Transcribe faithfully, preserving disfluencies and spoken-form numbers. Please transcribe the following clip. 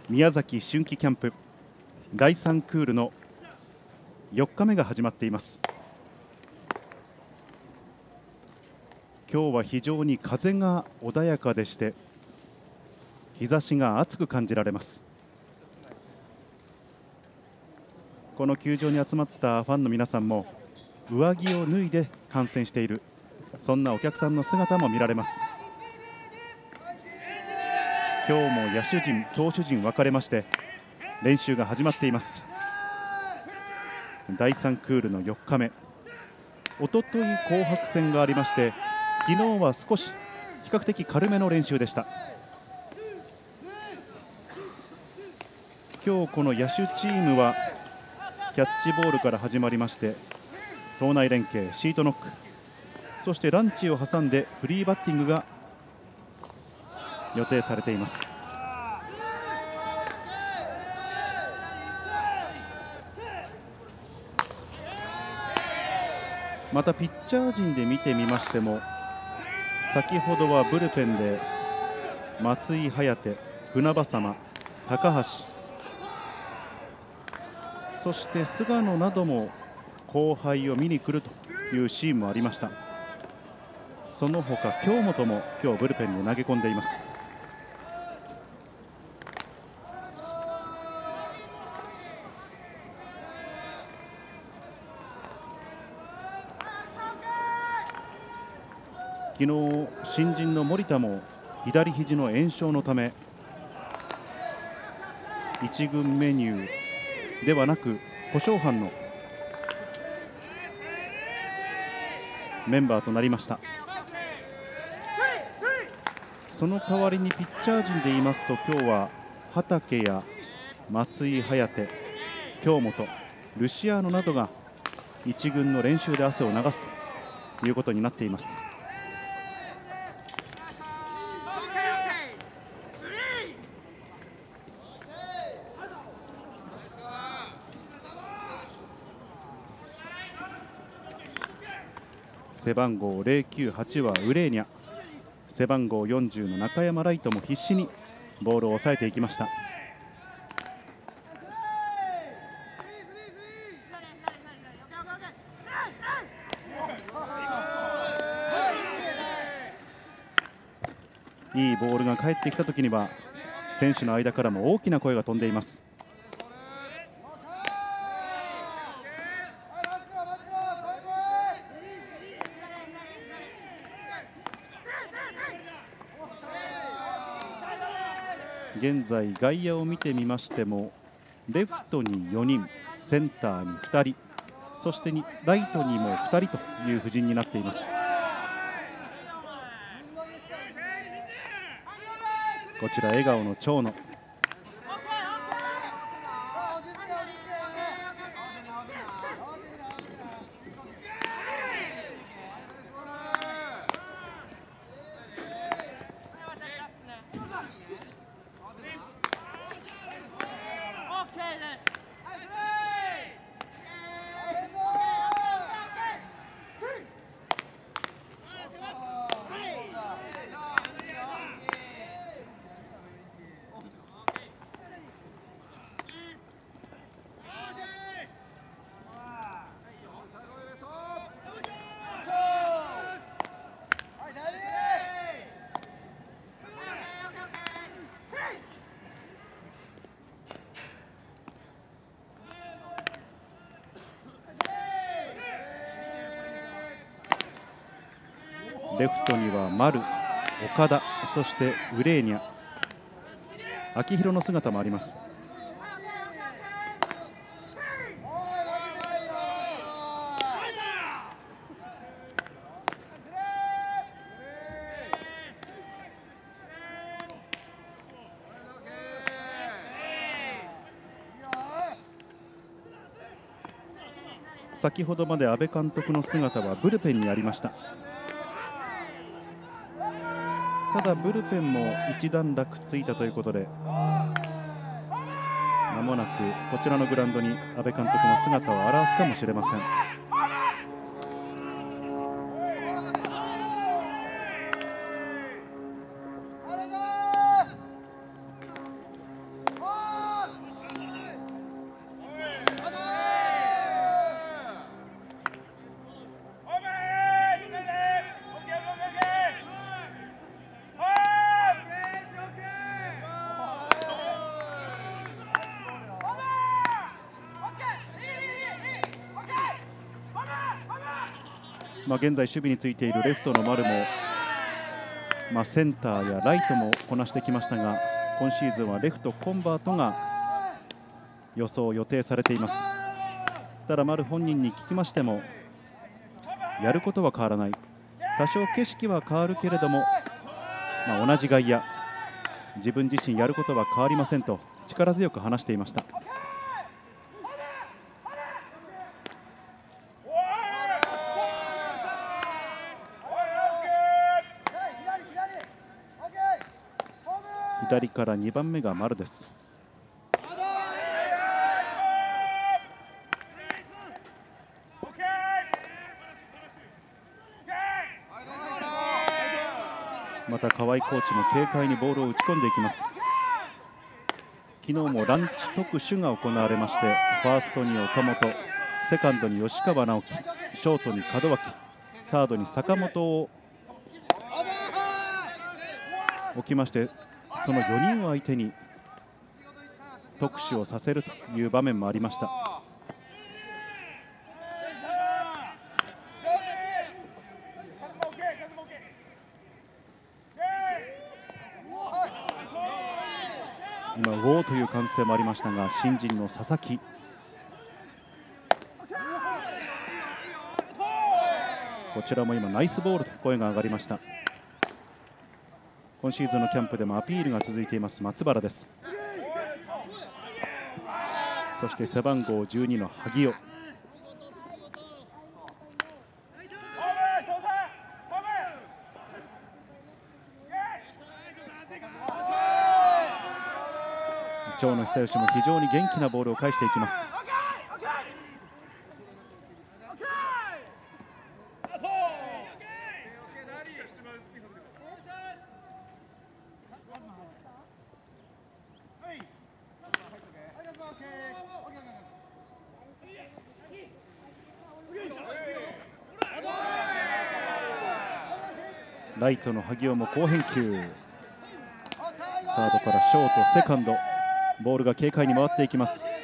宮崎春季キャンプだいさんクールのよっかめが始まっています。今日は非常に風が穏やかでして日差しが暑く感じられます。この球場に集まったファンの皆さんも上着を脱いで観戦している、そんなお客さんの姿も見られます。今日も野手陣、投手陣分かれまして練習が始まっています。だいさんクールのよっかめ、おととい紅白戦がありまして昨日は少し比較的軽めの練習でした。今日この野手チームはキャッチボールから始まりまして投内連携、シートノック、そしてランチを挟んでフリーバッティングが予定されています。またピッチャー陣で見てみましても先ほどはブルペンで松井颯、船場様、高橋、そして菅野なども後輩を見に来るというシーンもありました。その他京本も今日ブルペンに投げ込んでいます。昨日新人の森田も左肘の炎症のため一軍メニューではなく故障班のメンバーとなりました。その代わりにピッチャー陣で言いますと今日は畠や松井颯、京本、ルシアーノなどが一軍の練習で汗を流すということになっています。背番号ゼロきゅうはちはウレーニャ、背番号よんじゅうの中山ライトも必死にボールを抑えていきました。いいボールが返ってきたときには選手の間からも大きな声が飛んでいます。現在外野を見てみましてもレフトによにん、センターにふたり、そしてにライトにもふたりという布陣になっています。こちら笑顔の長野、レフトには丸、岡田、そしてウレーニャ、秋広の姿もあります。先ほどまで阿部監督の姿はブルペンにありました。ただブルペンも一段落ついたということでまもなくこちらのグラウンドに阿部監督の姿を現すかもしれません。 まあ、現在守備についているレフトの丸も、まあ、センターやライトもこなしてきましたが、今シーズンはレフトコンバートが予想予定されています。ただ丸本人に聞きましても、やることは変わらない、多少景色は変わるけれども、まあ、同じ外野、自分自身やることは変わりませんと力強く話していました。左からにばんめが丸です。また河合コーチも軽快にボールを打ち込んでいきます。昨日もランチ特集が行われまして、ファーストに岡本、セカンドに吉川直樹、ショートに門脇、サードに坂本を置きまして、そのよにんを相手に特集をさせるという場面もありました。今、ウォーという歓声もありましたが、新人の佐々木、こちらも今ナイスボールと声が上がりました。今シーズンのキャンプでもアピールが続いています松原です。そして背番号じゅうにの萩尾、長野久義も非常に元気なボールを返していきます。ライトの萩尾も好返球、サードからショート、セカンド、ボールが軽快に回っていきます。